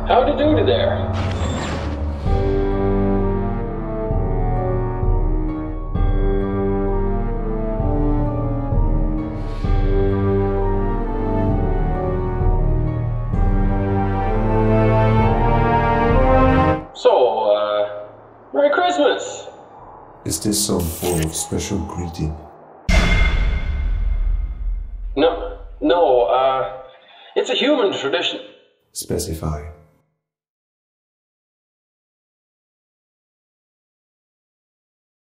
Howdy doody there. So, Merry Christmas! Is this some form of special greeting? No, it's a human tradition. Specify.